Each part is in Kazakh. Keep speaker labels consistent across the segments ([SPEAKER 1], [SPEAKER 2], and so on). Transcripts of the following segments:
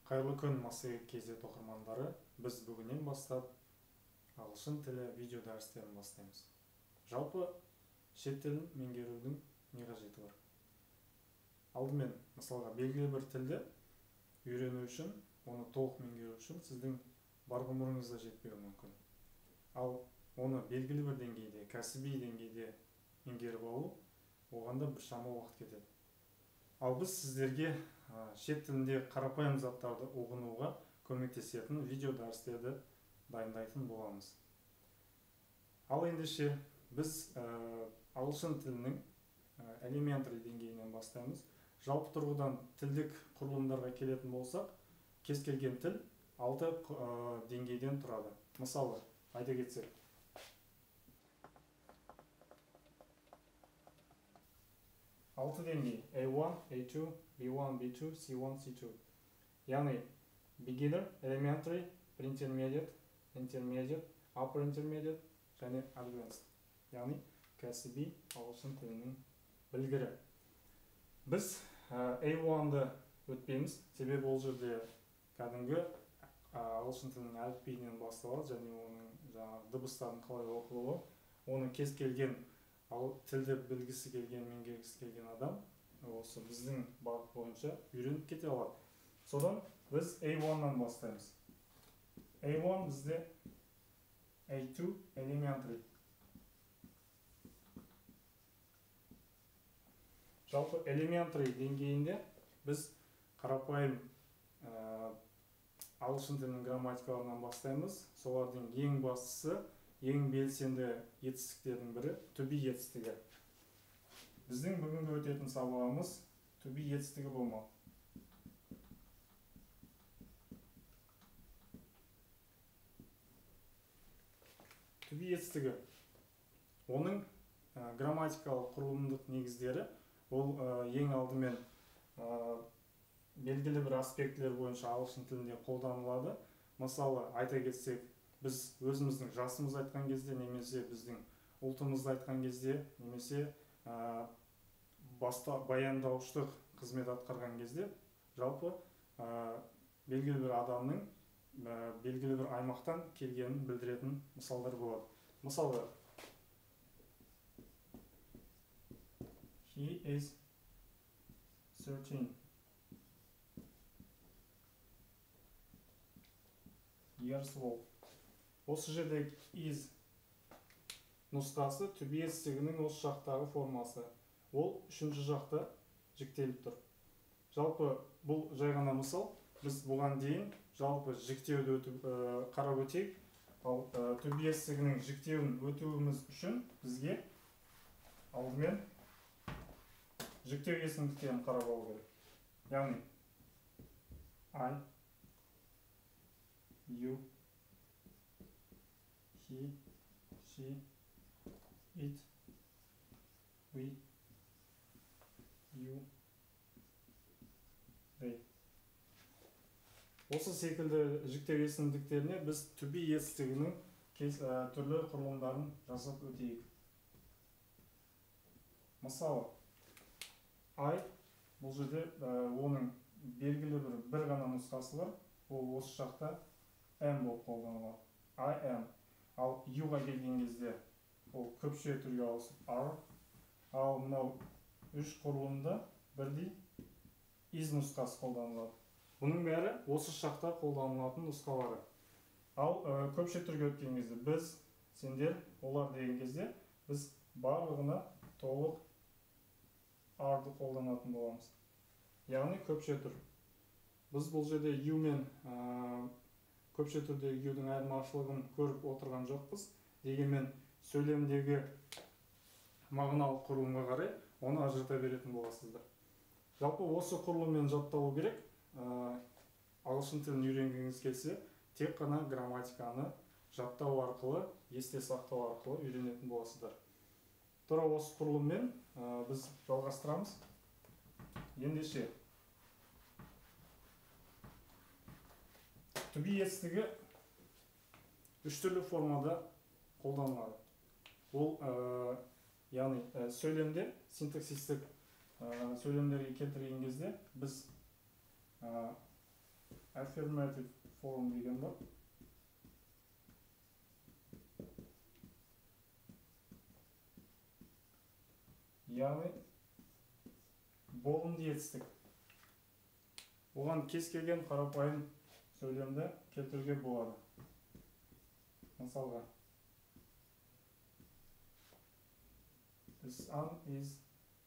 [SPEAKER 1] Қайырлы күн Массагет KZ оқырмандары. Біз бүгіннен бастап ағылшын тілі видео дәрістерін бастаймыз. Жалпы шет тілін меңгерудің не қажеті бар? Алдымен, мысалға, белгілі бір тілді үйрену үшін, оны толық меңгеру үшін сіздің бар ғұмырыңызда жетпеуі мүмкін. Ал оны белгілі бір деңгейде, кәсіби деңгейде меңгеріп алу, оғанда біршама уақыт кетеді. Ал біз сіздерге шет тілінде қарапайым заттарды ұғынуға көмектесетін видео дәрістерді дайындайтын боламыз. Ал ендеше біз ағылшын тілінің элементary деңгейінен бастаймыз. Жалпы тұрғыдан тілдік құрылымдарға келетін болсақ, кез келген тіл 6 деңгейден тұрады. Мысалы, айта кетсек, алты деңгей: A1, A2, B1, B2, C1, C2. Яғни beginner, elementary, pre-intermediate, intermediate, upper intermediate және advanced. Яғни кәсіби ағылшын тілінің білгірі. Біз A1-ды өтпейміз, себебі ол жерде кәдімгі ағылшын тілінің әліпбиінен басталады және оның дыбыстарын қалай оқылуы, оны кез келген тілді білгісі келген, меңгергісі келген адам осы біздің бағыт бойынша үйреніп кете алады. Содан біз A1-нан бастаймыз. A1 бізде A2 elementary. Жалпы elementary деңгейінде біз қарапайым ағылшын тілінің грамматикаларынан бастаймыз. Солардың ең бастысы, ең белсенді етістіктердің бірі to be етістігі. Біздің бүгінгі өтетін сабағымыз to be етістігі болмақ. To be етістігі. Оның грамматикалық құрылымдық негіздері ол ең алдымен белгілі бір аспектілер бойынша ағылшын тілінде қолданылады. Мысалы, айта кетсек, біз өзіміздің жасымызды айтқан кезде, немесе біздің ұлтымызды айтқан кезде, немесе баяндауыштық қызмет атқарған кезде, жалпы белгілі бір адамның белгілі бір аймақтан келгенін білдіретін мысалдар болады. Мысалы, he is 13 years old. Осы жерде is нұсқасы to be етістігінің осы жақтағы формасы. Ол үшінші жақта жіктеліп тұр. Жалпы бұл жай ғана мысал. Біз бұған дейін жалпы жіктеуді қарап өтейік. Ал to be етістігінің жіктеуін өтуіміз үшін бізге алдымен жіктеу есімдіктерін қарап алу керек. Яғни I, you, he, she, it, we, you, they. Осы секілді жіктеу есімдіктеріне біз to be етістігінің түрлі құрылымдарын жасап өтейік. Мысалы, I, бұл жерде оның белгілі бір ғана нұсқасы бар. Ол осы жақта am болып қолданылады. I am. Ал youға келген кезде ол көпше түрге ауысып are. Ал мынау үш құрылымда бірдей is нұсқасы қолданылады. Бұның бәрі осы жақта қолданылатын нұсқалары. Ал көпше түрге өткен кезде біз, сендер, олар деген кезде біз барлығына толық are'ды қолданатын боламыз. Яғни көпше түр. Біз бұл жерде you мен көпше түрдегі you'дің айырмашылығын көріп отырған жоқпыз. Дегенмен сөйлемдегі мағыналық құрылымға қарай оны ажырата беретін боласыздар. Жалпы осы құрылыммен жатталу керек. Ағылшын тілін үйренгіңіз келсе, тек қана грамматиканы жаттау арқылы, есте сақтау арқылы үйренетін боласыздар. Тура осы құрылыммен біз жалғастырамыз. Ендеше to be етістігі үш түрлі формада қолданылады. Ол яғни сөйлемде синтаксистік сөйлемдерге келтірген кезде біз affirmative form деген бар. Яғни болымды етістік. Оған кез келген қарапайым сөйлемді келтіруге болады. Мысалға, the sun is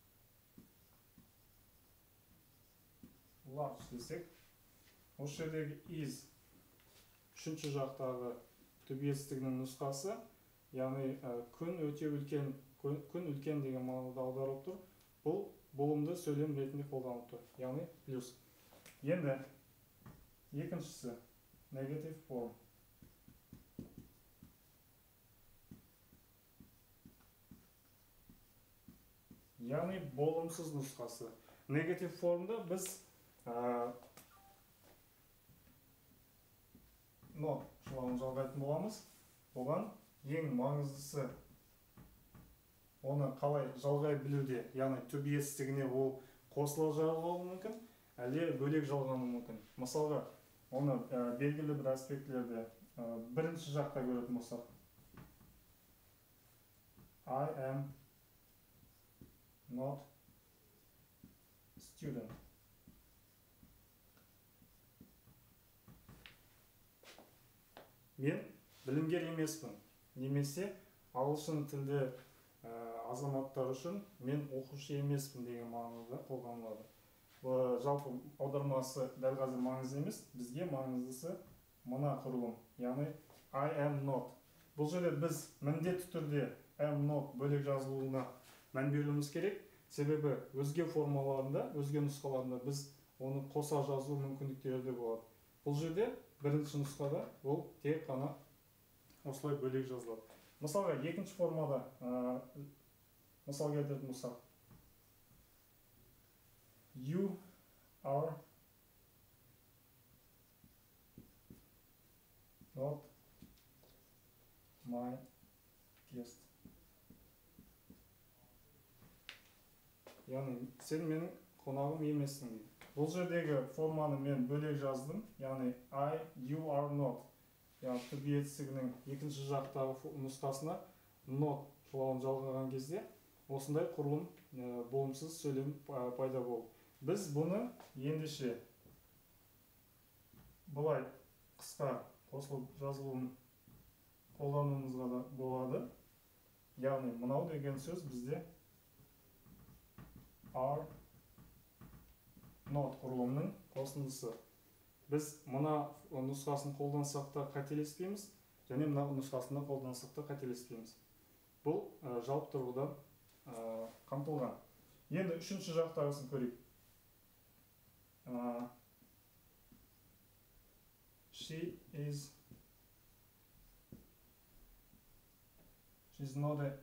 [SPEAKER 1] large десек, осы жердегі is үшінші жақтағы түбестігінің нұсқасы, яғни күн өте үлкен, күн үлкен деген мағынада аударылып тұр. Бұл болымды сөйлем ретінде қолданылып тұр, яғни плюс. Енді екіншісі negative form. Яғни болымсыз нұсқасы. Negative formда біз шылауын жалғайтын боламыз. Оған ең маңыздысы оны қалай жалғай білуде, яғни түбестігіне ол қосыла жалғауы мүмкін, әлде бөлек жалғауы мүмкін. Мысалға, оны белгілі бір аспектілерде бірінші жақта көретін болсақ, I am not student. Мен білімгер емеспін. Немесе ағылшын тілді азаматтар үшін мен оқушы емеспін деген мағынада қолданылады. Жалпы аудармасы дәл қазір маңызды емес, бізге маңыздысы мына құрылым, яғни I am not. Бұл жерде біз міндетті түрде am not бөлек жазылуына мән беруіміз керек, себебі өзге формаларында, өзге нұсқаларында біз оны қоса жазу мүмкіндіктері де болады. Бұл жерде бірінші нұсқада ол тек қана осылай бөлек жазылады. Мысалға, екінші формада мысал келтіретін болсақ, you are not my guest. Яғни, сен менің қонағым емессің дейді. Бұл жердегі форманы мен бөлек жаздым, яғни I, you are not. Яғни түбестігінің екінші жақтағы нұсқасына not шылауын жалғаған кезде осындай құрылым болымсыз сөйлем пайда болды. Біз бұны ендеше бұлай қысқа қосылып жазылуын қолдануымызға да болады. Яғни мынау деген сөз бізде are not құрылымның қосындысы. Біз мұна нұсқасын қолдансақ та қателеспейміз, және мұна нұсқасында қолдансақ та қателеспейміз. Бұл жалпы тұрғыдан қамтылған. Енді үшінші жақтағысын көрейік. She's not a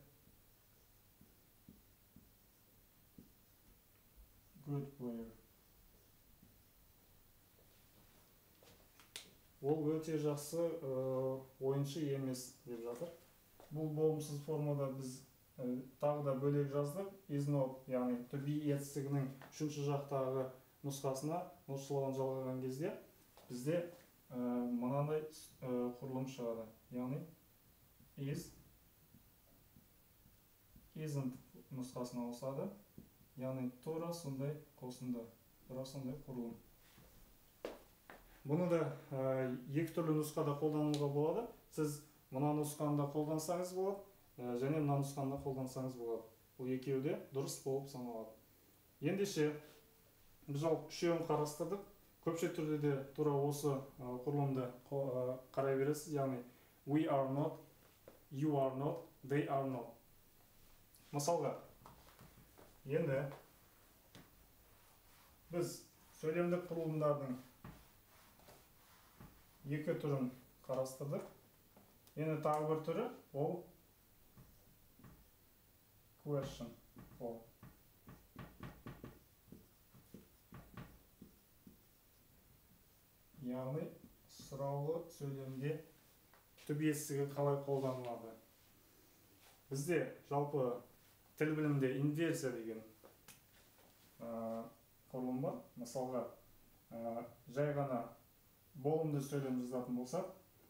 [SPEAKER 1] good player. Ол өте жақсы ойыншы емес деп жатыр. Бұл болымсыз формада біз тағы да бөлек жаздық. Is not, яғни to be етістігінің үшінші жақтағы нұсқасына нұсқалауын жалғаған кезде бізде мынандай құрылым шығады. Яғни is, isn't нұсқасына ауысады. Яғни тура сондай қосынды, тура сондай құрылым. Бұны да екі түрлі нұсқада қолдануға болады. Сіз мына нұсқанда қолдансаңыз болады, және мына нұсқанда қолдансаңыз болады. Бұл екеуі де дұрыс болып саналады. Ендеше біз жалпы үшеуін қарастырдық. Көпше түрде де тура осы құрылымды қарай бересіз. Яғни we are not, you are not, they are not. Мысалға, енді біз сөйлемдік құрылымдардың екі түрін қарастырдық. Енді тағы бір түрі ол question form. Яғни сұраулы сөйлемде түбестігі қалай қолданылады. Бізде жалпы тіл білімде инверсия деген құрылым бар. Мысалға, жай ғана болымды сөйлем жазатын болсақ,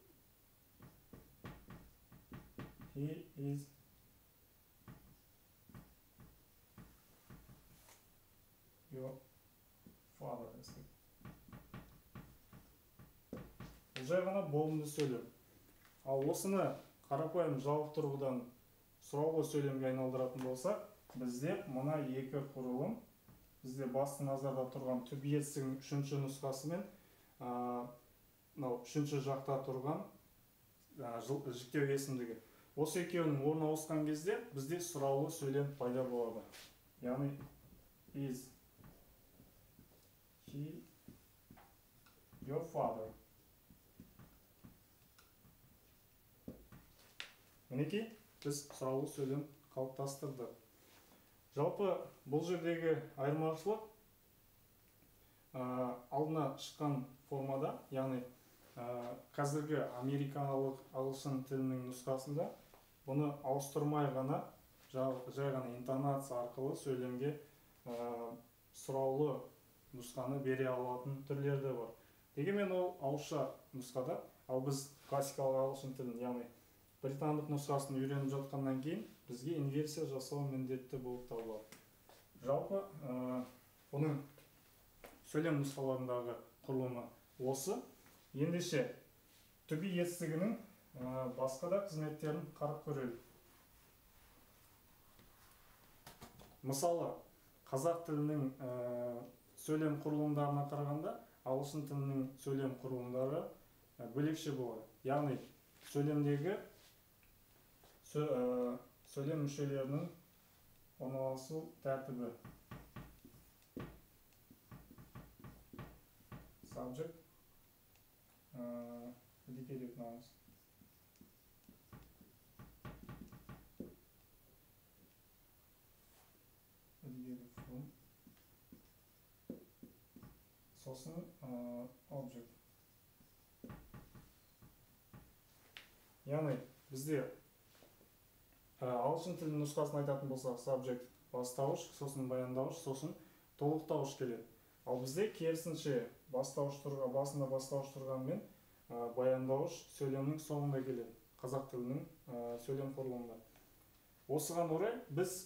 [SPEAKER 1] he is your father десек. Бұл жай ғана болымды сөйлем. Ал осыны қарапайым жауап тұрғыдан сұраулы сөйлемге айналдыратын болсақ, бізде мына екі құрылым, бізде басты назарда тұрған түбі етістігінің үшінші нұсқасы мен үшінші жақта тұрған жіктеу есімдігі. Осы екеуінің орнына ауысқан кезде бізде сұраулы сөйлем пайда болады. Яғни is he your father? Мінекей, біз сұраулы сөйлем қалыптастырдық. Жалпы бұл жердегі айырмашылық алдына шыққан формада, яғни қазіргі америкалық ағылшын тілінің нұсқасында бұны ауыстырмай ғана, жай ғана интонация арқылы сөйлемге сұраулы нұсқаны бере алатын түрлері бар. Дегенмен ол ауызша нұсқада, ал біз классикалық ағылшын тілін, яғни британдық нұсқасын үйреніп жатқаннан кейін бізге инверсия жасау міндетті болып табылады. Жалпы бұның сөйлем нұсқаларындағы құрылымы осы. Ендеше түбі етістігінің басқа да қызметтерін қарап көрелік. Мысалы, қазақ тілінің сөйлем құрылымдарына қарағанда ағылшын тілінің сөйлем құрылымдары бөлекше болады. Яғни сөйлемдегі сөйлем мүшелерінің орналасу тәртібі. Subject, dedicated nouns. Dedicated from. Сосын object. Яғни бізде ағылшын тілінің нұсқасын айтатын болсақ, subject бастауыш, сосын баяндауыш, сосын толықтауыш келеді. Ал бізде керісінше басында бастауыш тұрғанмен баяндауыш сөйлемнің соңында келеді. Қазақ тілінің сөйлем құрылымында. Осыған орай біз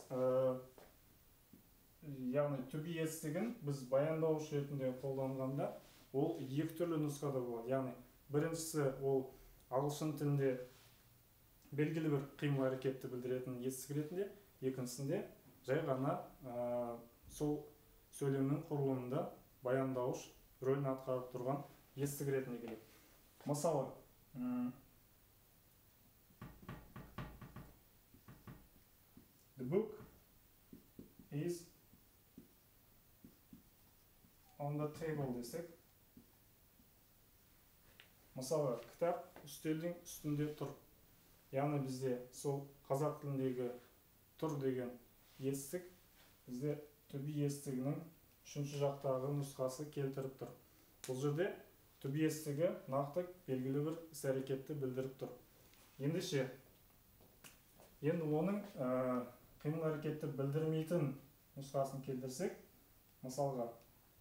[SPEAKER 1] яғни түбі етістігін біз баяндауыш ретінде қолданғанда ол екі түрлі нұсқада болады. Яғни біріншісі ол ағылшын тілінде белгілі бір қимыл әрекетті білдіретін етістік ретінде, екіншісінде жай ғана сол сөйлемнің құрылымында баяндауыш рөлін атқарып тұрған етістік ретінде келеді. Мысалы, the book is on the table десек. Мысалы, кітап үстелдің үстінде тұр. Яғни бізде сол қазақ тіліндегі тұр деген етістік бізде түбі етістігінің үшінші жақтағы нұсқасы келтіріп тұр. Бұл жерде түбі етістігі нақты белгілі бір іс-әрекетті білдіріп тұр. Ендеше, енді оның қимыл әрекетті білдірмейтін нұсқасын келтірсек, мысалға,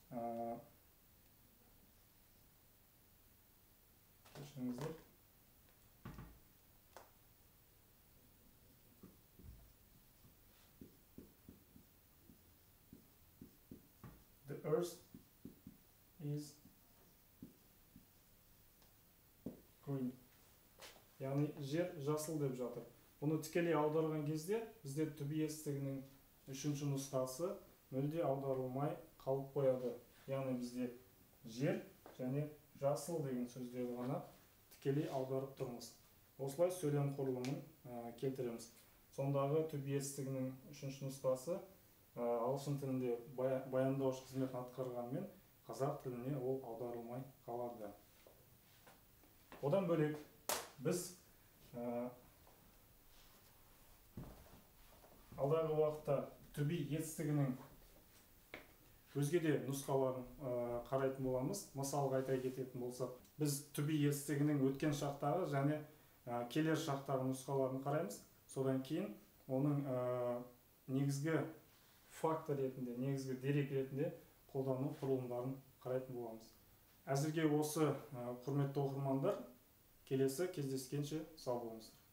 [SPEAKER 1] the earth is green. Яғни жер жасыл деп жатыр. Бұны тікелей аударған кезде бізде түбі етістігінің үшінші нұсқасы мүлде аударылмай қалып қояды. Яғни бізде жер және жасыл деген сөздерді ғана тікелей аударып тұрмыз. Осылай сөйлем құрылымын келтіреміз. Сондағы түбі етістігінің үшінші нұсқасы ағылшын тілінде баяндауыш қызметін атқарғанмен қазақ тіліне ол аударылмай қалады. Одан бөлек біз алдағы уақытта түбі етістігінің өзге де нұсқаларын қарайтын боламыз. Мысалға айта кететін болсақ, біз түбі етістігінің өткен шақтағы және келер шақтағы нұсқаларын қараймыз. Содан кейін оның негізгі фактор ретінде, негізгі дерек ретінде қолдану құрылымдарын қарайтын боламыз. Әзірге осы, құрметті оқырмандар, келесі кездескенше сау болыңыздар.